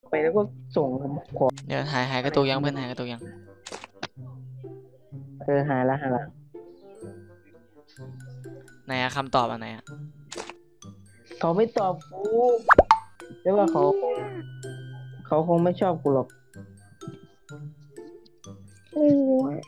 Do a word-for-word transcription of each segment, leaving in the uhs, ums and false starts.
ไปแล้วก็ส่งขอเดี๋ยวหายหายกระตุกยังเพื่อนหายกระตุกยังเออหายละหายละไหนอะคำตอบอันไหนอะเขาไม่ตอบกูแต่ว่าเขาคงเขาคงไม่ชอบกูหรอกไม่รู้อะ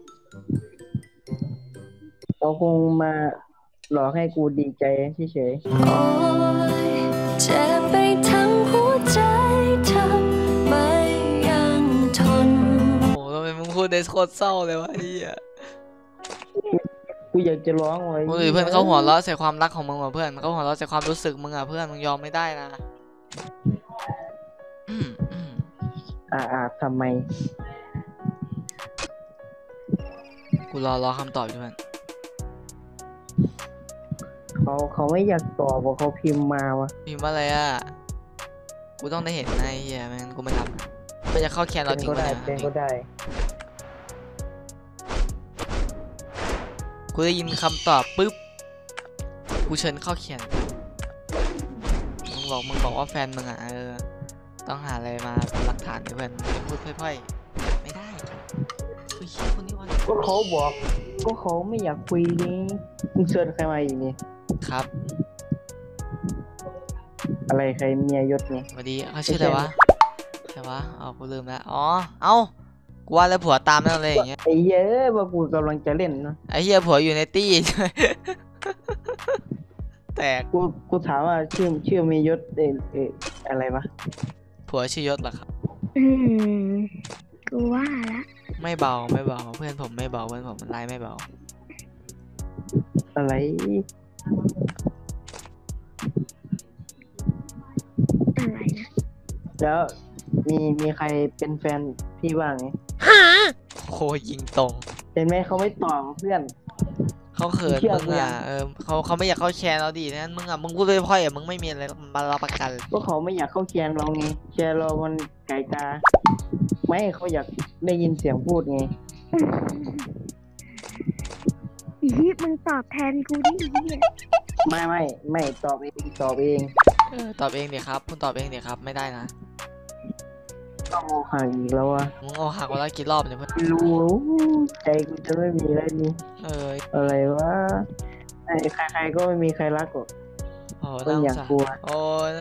เขาคงมาหลอกให้กูดีใจเฉยโอ้ยเจ็บไปทั้งหัวใจทำไม่ยังทนโอ้ทำไมมึงพูดได้โคตรเศร้าเลยวะไอ้เหี้ยๆกูอยากจะร้องไว้โอ้ยเพื่อนเขาหัวเราะใส่ความรักของมึงว่ะเพื่อนเขาหัวเราะใส่ความรู้สึกมึงอ่ะเพื่อนมึงยอมไม่ได้นะอืมอืมอ่าอ่าทำไมกูรอรอคำตอบอยู่เพื่อนเขาเขาไม่อยากตอบเพราะเขาพิมพ์มาวะพิมพ์ว่าอะไรอ่ะกูต้องได้เห็นนะไอ้เหี้ยไม่งั้นกูไม่ทำมันจะเข้าแคนเราเป็นจริงปะก็ได้เนี่ยเป็นก็ได้กูได้ยินคำตอบปุ๊บกูเชิญเข้าแคนมึงบอกมึงบอกว่าแฟนมึงอ่ะเออต้องหาอะไรมาเป็นหลักฐานเพื่อนมึงพูดพร่อยๆไม่ได้คือเชี่ยคนนี้วันก็เขาบอกก็เขาไม่อยากคุยนี่มึงเชิญใครมาอีกนี่ครับอะไรใครเมียยศนี่สวัสดีเขาชื่ออะไรวะใช่วะอ๋อกูลืมแล้วอ๋อเอ้ากูว่าแล้วผัวตามนั่นเลยอย่างเงี้ยไอ้เหี้ยอะว่ากูกำลังจะเล่นนะไอ้เหี้ยผัวอยู่ในตี้ แตกกูกูถามว่าชื่อชื่อเมียยศเออเอออะไรวะผัวชื่อยศเหรอครับอืมกูว่าละไม่เบาไม่เบาเพื่อนผมไม่เบาเพื่อนผมมันไล่ไม่เบาอะไรอะไรนะแล้วมีมีใครเป็นแฟนพี่บ้างไหมโคยิงตรงเห็นไหมเขาไม่ตอบเพื่อนเขาเขินมึงอ่ะเออเขาเขาไม่อยากเข้าแชร์เราดินั้นมึงอ่ะมึงพูดเลยพ่อยอ่ะมึงไม่มีอะไรมารับประกันก็เขาไม่อยากเข้าแชร์เราไงแชร์เรามันไก่กาไม่เขาอยากได้ยินเสียงพูดไงอีมึงตอบแทนกูดิเนี่ยไม่ไม่ไม่ตอบเองตอบเองเออตอบเองเดี๋ยวครับคุณตอบเองเดี๋ยวครับไม่ได้นะต้องโอหักอีกแล้วอะมึงโอหักมาแล้วกี่รอบเนี่ยเพื่อนรู้ใจกูจะไม่มีแล้วนี่เอออะไรวะไอ้ใครๆก็ไม่มีใครรักหรอกโอ้ต้องอยากกลัวโอ้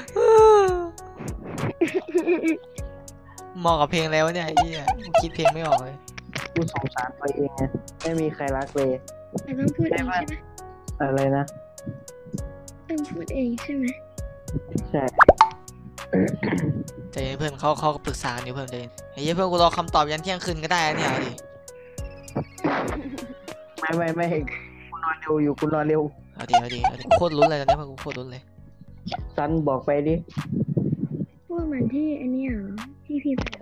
เหมาะกับเพลงแล้วเนี่ยไอ้เหี้ยกูคิดเพลงไม่ออกเลยกูสงสารตัวเองไงไม่มีใครรักเลยแต่ต้องพูดเองใช่ไหมอะไรนะต้องพูดเองใช่ไหมใช่ใจเย็นเพื่อนเขาเขาปรึกษาอยู่เพื่อนใจเย็นไอ้เหี้ยเพื่อนกูรอคำตอบยันเที่ยงคืนก็ได้เนี่ยเอาดิไม่ไม่ไม่กูนอนเร็วอยู่กูนอนเร็วเอาดิเอาดิเอาดิโคตรลุ้นเลยตอนนี้เพื่อนกูโคตรลุ้นเลยซันบอกไปดิพูดเหมือนที่อันนี้เหรอที่พิมพ์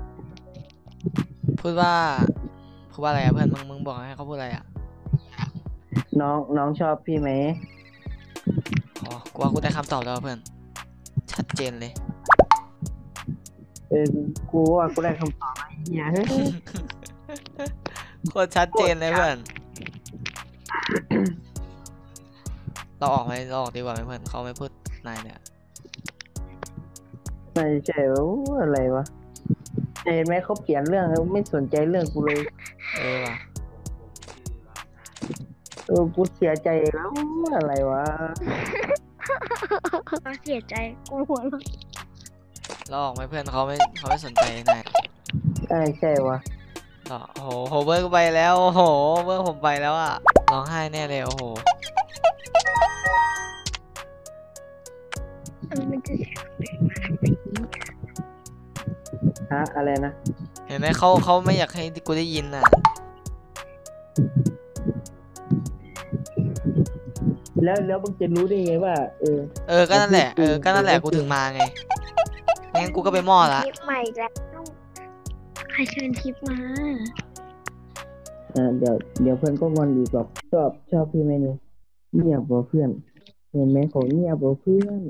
พูดว่าพูดว่าอะไรอะเพื่อนมึงมึงบอกให้เขาพูดอะไรอะน้องน้องชอบพี่ไหมอ๋อกูว่ากูได้คำตอบแล้วเพื่อนชัดเจนเลยเออกูว่ากูได้คำตอบไอ้เหี้ยโคตรชัดเจนเลยเพื่อนเราออกไหมเราออกดีกว่าไหมเพื่อนเขาไม่พูดนายเนี่ยไม่ใช่ว่าอะไรวะเห็นไหมเขาเปลี่ยนเรื่องแล้วไม่สนใจเรื่องกูเลยเออว่ะเออกูเสียใจแล้วอะไรวะเราเสียใจกูหัวเราเราออกไหมเพื่อนเขาไม่เขาไม่สนใจนายใช่ใช่วะโอ้โหโหเบิร์กไปแล้วโอ้โหเบิร์กผมไปแล้วอ่ะร้องไห้แน่เลยโอ้โหเออมันจะฮะอะไรนะเห็นไหมเขาเขาไม่อยากให้กูได้ยินอ่ะแล้วแล้วมึงจะรู้ได้ไงว่าเออเออก็นั่นแหละเออก็นั่นแหละกูถึงมาไงงั้นกูก็ไปมอละคลิปใหม่แล้วใครเชิญคลิปมาอ่าเดี๋ยวเดี๋ยวเพื่อนก็งอนอีกหรอกชอบชอบพี่ไหมเนี่ยเงียบกว่าเพื่อนเห็นไหมเขาเงียบกว่าเพื่อน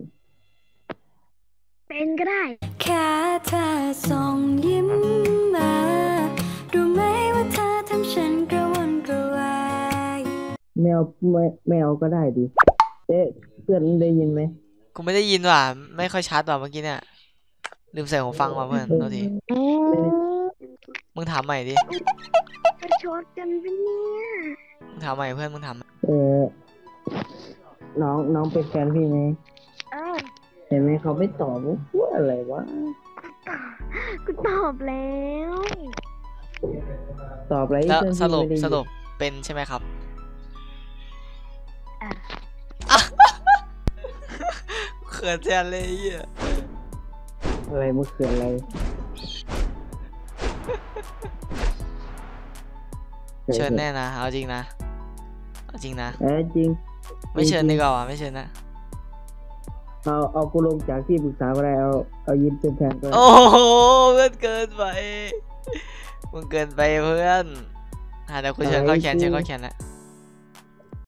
เป็นก็ได้แค่เธอส่งยิ้มมารู้ไหมว่าเธอทำฉันกระวนกระวายแมวไม่แมวก็ได้ดิเอ๊ะเพื่อนได้ยินไหมกูไม่ได้ยินว่ะไม่ค่อยชัดว่ะเมื่อกี้เนี่ยลืมใส่หูฟังมาเพื่อนโทษทีไม่ได้มึงถามใหม่ดิประชดกันปะเนี่ยมึงถามใหม่เพื่อนมึงถามใหม่เออน้องน้องเป็นแฟนพี่ไหมเออเห็นไหมเขาไม่ตอบว่าพูดอะไรวะกูตอบแล้วตอบอะไรแล้วเพื่อนสพี่รุปไม่ได้ยินสรุปเป็นใช่ไหมครับอ่ะเขินแทนเลยไอ้เหี้ยอะไรมึงเขินอะไรเชิญแน่นะเอาจริงนะเอาจริงนะเออจริงไม่เชิญดีกว่าว่ะไม่เชิญนะเอาเอากูลงจากที่ปรึกษาก็ได้เอาเอายิ้มเป็นแทนก็ได้โอ้โหเพื่อนเกินไปมึงเกินไปเพื่อนอ่ะเดี๋ยวกูเชิญเข้าแขนเชิญเข้าแขนแล้ว